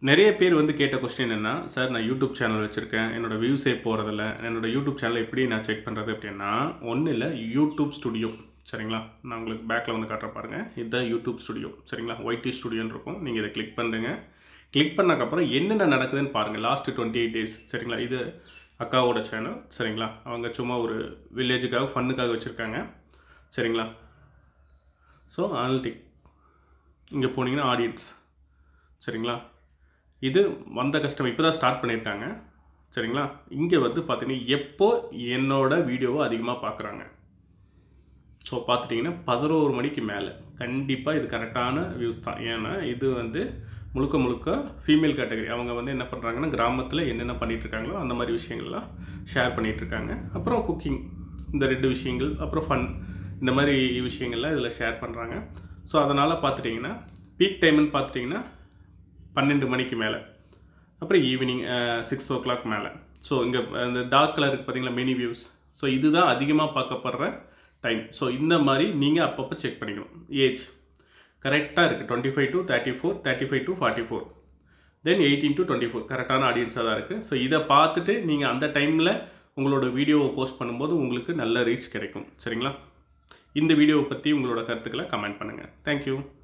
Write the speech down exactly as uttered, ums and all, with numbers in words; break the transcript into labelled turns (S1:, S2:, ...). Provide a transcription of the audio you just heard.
S1: நிறைய பேர் வந்து கேட்ட கொஸ்டின் என்ன சார், நான் யூடியூப் சேனல் வச்சுருக்கேன், என்னோட வியூஸே போகிறதில்ல, என்னோட யூடியூப் சேனலை எப்படி நான் செக் பண்ணுறது அப்படின்னா, ஒன்றும் இல்லை, யூடியூப் ஸ்டுடியோ சரிங்களா. நான் உங்களுக்கு பேக்கில் வந்து காட்டுற பாருங்கள், இதுதான் யூடியூப் ஸ்டுடியோ சரிங்களா. ஒய்டி ஸ்டுடியோன்னு இருக்கும். நீங்கள் இதை கிளிக் பண்ணுங்க. கிளிக் பண்ணக்கப்புறம் என்னென்ன நடக்குதுன்னு பாருங்கள். லாஸ்ட்டு டுவெண்ட்டி எயிட் டேஸ் சரிங்களா. இது அக்காவோட சேனல் சரிங்களா. அவங்க சும்மா ஒரு வில்லேஜுக்காக ஃபன்னுக்காக வச்சுருக்காங்க சரிங்களா. ஸோ அனலிட்டிக் இங்கே போனீங்கன்னா ஆடியன்ஸ் சரிங்களா. இது வந்த கஸ்டமர் இப்போ தான் ஸ்டார்ட் பண்ணியிருக்காங்க சரிங்களா. இங்கே வந்து பார்த்தீங்கன்னா எப்போ என்னோட வீடியோவை அதிகமாக பார்க்குறாங்க. ஸோ பார்த்துட்டிங்கன்னா பதினோரு மணிக்கு மேலே கண்டிப்பாக இது கரெக்டான வியூஸ் தான். ஏன்னா இது வந்து முழுக்க முழுக்க ஃபீமேல் கேட்டகரி. அவங்க வந்து என்ன பண்ணுறாங்கன்னா கிராமத்தில் என்னென்ன பண்ணிகிட்ருக்காங்களோ அந்த மாதிரி விஷயங்கள்லாம் ஷேர் பண்ணிகிட்ருக்காங்க. அப்புறம் குக்கிங் இந்த ரெண்டு விஷயங்கள், அப்புறம் ஃபன் இந்த மாதிரி விஷயங்கள்லாம் இதில் ஷேர் பண்ணுறாங்க. ஸோ அதனால் பார்த்துட்டிங்கன்னா பீக் டைம்னு பார்த்துட்டிங்கன்னா பன்னெண்டு மணிக்கு மேலே, அப்புறம் ஈவினிங் சிக்ஸ் ஓ கிளாக் மேலே. ஸோ இங்கே இந்த டார்க் கலருக்கு பார்த்தீங்களா மெனி வியூஸ். ஸோ இதுதான் அதிகமாக பார்க்கப்படுற டைம். ஸோ இந்த மாதிரி நீங்கள் அப்பப்போ செக் பண்ணிக்கணும். ஏஜ் கரெக்டாக இருக்குது, twenty five to thirty four thirty five to forty four then eighteen to twenty four கரெக்டான ஆடியன்ஸாக தான் இருக்குது. ஸோ இதை பார்த்துட்டு நீங்கள் அந்த டைமில் உங்களோட வீடியோவை போஸ்ட் பண்ணும்போது உங்களுக்கு நல்ல ரீச் கிடைக்கும் சரிங்களா. இந்த வீடியோவை பற்றி உங்களோட கருத்துக்களை கமெண்ட் பண்ணுங்கள். தேங்க்யூ.